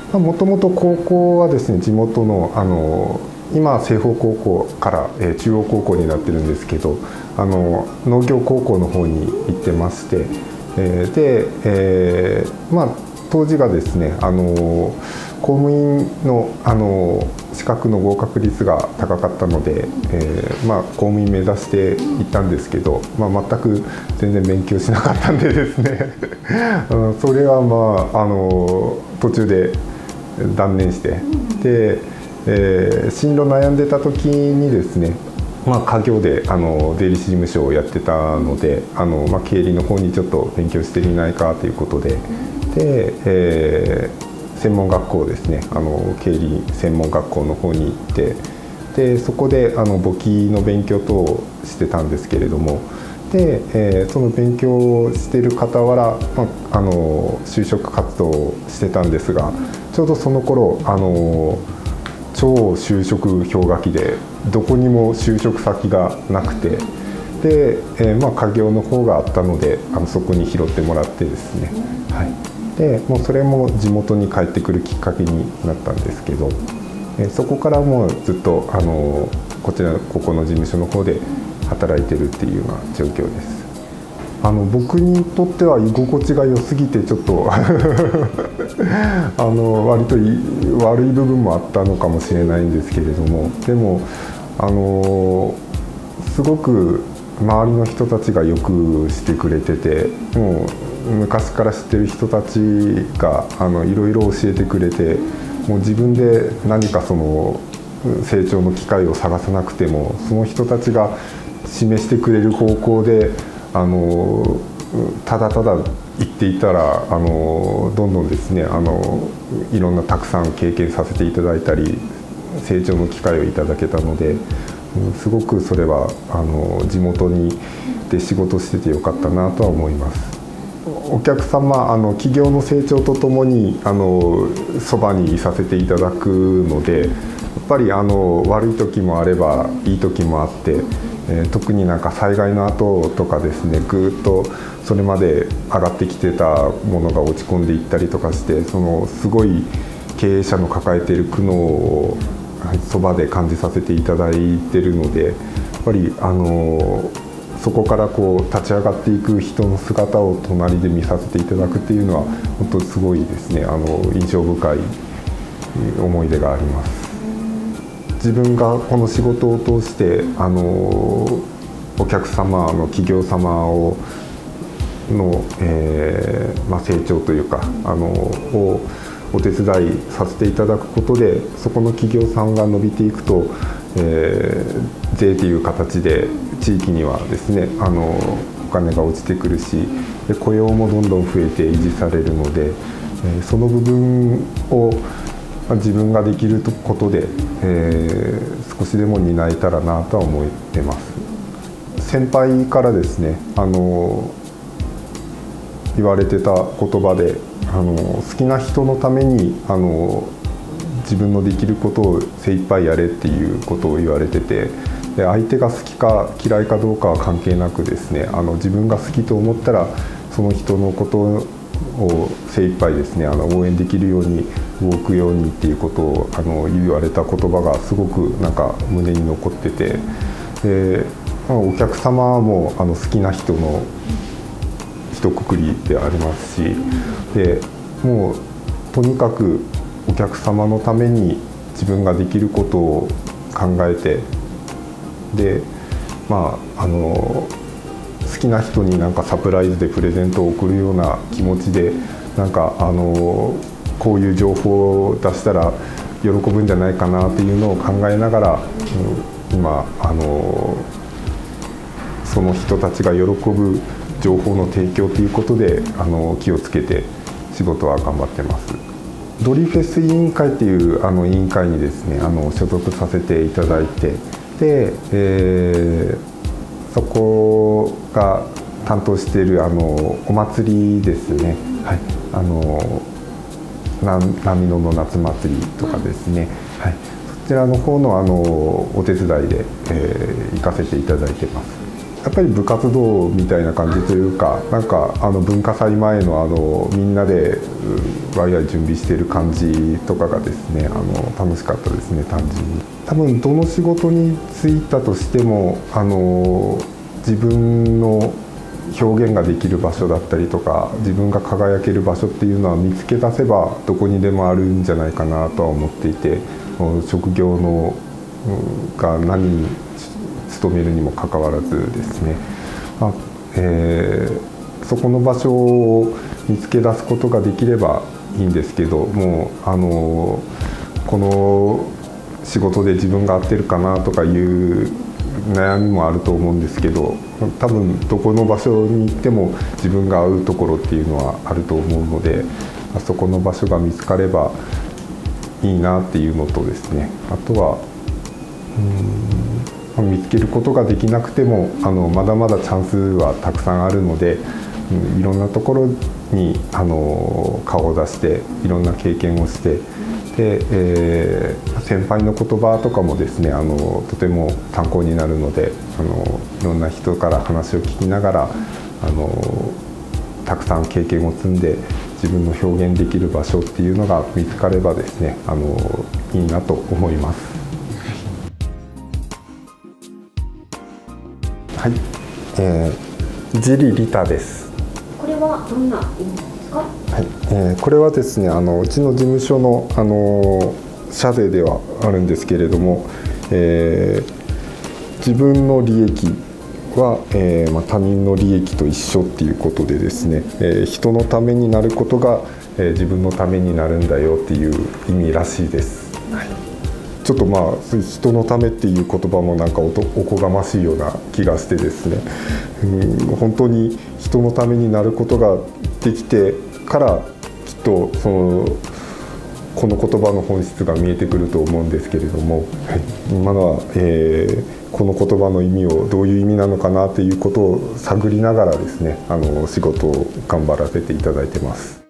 もともと高校はですね、地元の今西方高校から、中央高校になってるんですけど、農業高校の方に行ってまして、で、当時がですね、公務員の、資格の合格率が高かったので、公務員目指して行ったんですけど、全く全然勉強しなかったんでですねそれは途中で断念して、で、進路悩んでた時にですね、家業で税理士事務所をやってたので、経理の方にちょっと勉強してみないかということで、専門学校ですね、経理専門学校の方に行って、でそこで簿記の勉強等をしてたんですけれども、で、その勉強をしている傍ら、就職活動をしてたんですが、ちょうどその頃超就職氷河期でどこにも就職先がなくて、で、家業の方があったのでそこに拾ってもらってですね、はい、でもうそれも地元に帰ってくるきっかけになったんですけど、そこからもうずっとここの事務所の方で働いてるっていうような状況です。僕にとっては居心地が良すぎてちょっと割と悪い部分もあったのかもしれないんですけれども、でもすごく周りの人たちがよくしてくれてて、もう昔から知ってる人たちがいろいろ教えてくれて、もう自分で何かその成長の機会を探さなくても、その人たちが示してくれる方向でただただ行っていたらどんどんですねいろんなたくさん経験させていただいたり成長の機会をいただけたので、すごくそれは地元で仕事しててよかったなとは思います。お客様企業の成長とともにそばにいさせていただくので、やっぱり悪い時もあればいい時もあって、特になんか災害の後とかですね、ぐーっとそれまで上がってきてたものが落ち込んでいったりとかして、すごい経営者の抱えている苦悩をそばで感じさせていただいてるので、やっぱりそこからこう立ち上がっていく人の姿を隣で見させていただくっていうのは本当すごいですね、印象深い思い出があります。自分がこの仕事を通してお客様企業様の、成長というかをお手伝いさせていただくことで、そこの企業さんが伸びていくと、税という形で地域にはですねお金が落ちてくるし、で雇用もどんどん増えて維持されるので、その部分を自分ができることで、少しでも担えたらなとは思ってます。先輩からですね言われてた言葉で好きな人のために自分のできることを精一杯やれっていうことを言われてて、で相手が好きか嫌いかどうかは関係なくですね自分が好きと思ったらその人のことを精一杯ですね応援できるように動くようにっていうことを言われた言葉がすごくなんか胸に残ってて、でお客様も好きな人の一括りでありますし、でもうとにかくお客様のために自分ができることを考えて、で好きな人になんかサプライズでプレゼントを送るような気持ちで、なんかこういう情報を出したら喜ぶんじゃないかなっていうのを考えながら、今その人たちが喜ぶ情報の提供ということで気をつけて仕事は頑張ってます。ドリフェス委員会っていう委員会にですね所属させていただいて、で、そこが担当しているお祭りですね、はい、波野の夏祭りとかですね、はい、そちらの方のお手伝いで、行かせていただいてます。 やっぱり部活動みたいな感じというか、なんか文化祭前のみんなでワイワイ準備している感じとかがですね、楽しかったですね。単純に多分どの仕事に就いたとしても自分の表現ができる場所だったりとか、自分が輝ける場所っていうのは見つけ出せばどこにでもあるんじゃないかなとは思っていて、職業のが何に勤めるにもかかわらずですね、そこの場所を見つけ出すことができればいいんですけども、この仕事で自分が合ってるかなとかいう悩みもあると思うんですけど、多分どこの場所に行っても自分が合うところっていうのはあると思うので、そこの場所が見つかればいいなっていうのとですね、あとは見つけることができなくてもまだまだチャンスはたくさんあるので、いろんなところに顔を出していろんな経験をして、で、先輩の言葉とかもですねとても参考になるので、いろんな人から話を聞きながらたくさん経験を積んで自分の表現できる場所っていうのが見つかればですねいいなと思います。はい、ジリリタです。 これはどんな意味ですか？ はい、これはですねうちの事務所の社税ではあるんですけれども、自分の利益は、他人の利益と一緒っていうことでですね、人のためになることが、自分のためになるんだよっていう意味らしいです。はい、ちょっと人のためっていう言葉もなんかおこがましいような気がしてですね、本当に人のためになることができてからきっとこの言葉の本質が見えてくると思うんですけれども、はい、今のは、この言葉の意味をどういう意味なのかなということを探りながらですね仕事を頑張らせていただいてます。